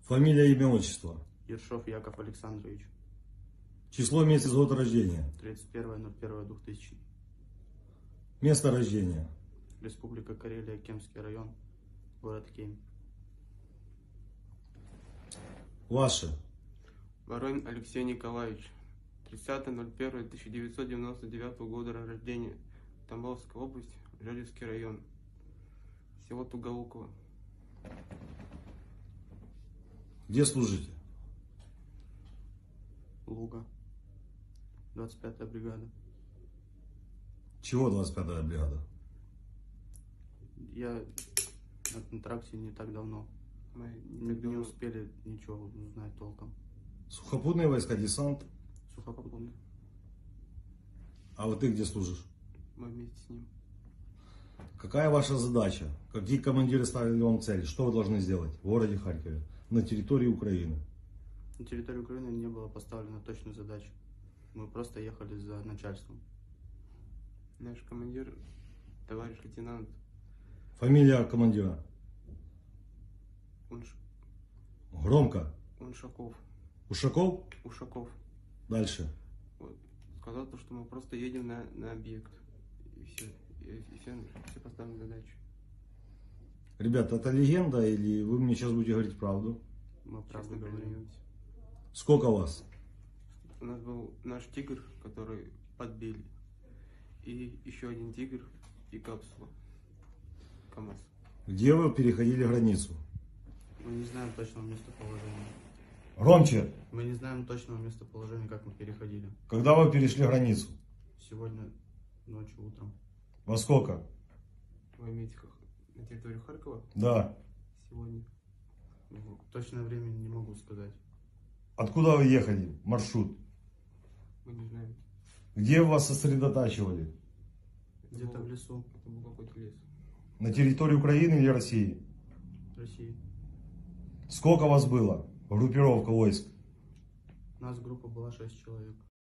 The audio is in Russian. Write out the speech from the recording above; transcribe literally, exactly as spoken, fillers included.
Фамилия, имя, отчество. Ершов Яков Александрович. Число, месяц, год рождения. тридцать первое ноль первое двухтысячного. Место рождения. Республика Карелия, Кемский район, город Кем. Ваше. Воронин Алексей Николаевич. тридцатое ноль первое тысяча девятьсот девяносто девятого года рождения. Тамбовская область, Жадевский район. Село Туголуково. Где служите? Луга. двадцать пятая бригада. Чего двадцать пятая бригада? Я на контракте не так давно. Мы Не, не, так не давно- успели ничего узнать толком. Сухопутные войска, десант. Сухопутный. А вот ты где служишь? Мы вместе с ним. Какая ваша задача? Какие командиры ставили вам цели? Что вы должны сделать в городе Харькове, на территории Украины? На территории Украины не было поставлено точной задачи. Мы просто ехали за начальством. Наш командир, товарищ лейтенант Фамилия командира. Унш... Громко. Уншаков. Ушаков? Ушаков. Дальше. Вот. Сказал то, что мы просто едем на, на объект. И все. И, и все, все поставлены задачи. Ребята, это легенда или вы мне сейчас будете говорить правду? Мы правду Честно говорим. признаемся. Сколько вас? У нас был наш тигр, который подбили. И еще один тигр и капсула. КамАЗ. Где вы переходили границу? Мы не знаем точного местоположения. Громче. Мы не знаем точного местоположения, как мы переходили. Когда вы перешли границу? Сегодня ночью, утром. Во сколько? Вы имеете как на территории Харькова? Да. Сегодня. Ну, точное время не могу сказать. Откуда вы ехали? Маршрут. Мы не знаем. Где вас сосредотачивали? Это Где-то был- в лесу Это был какой-то лес. На территории Украины или России? России. Сколько вас было? Группировка войск. У нас группа была шесть человек.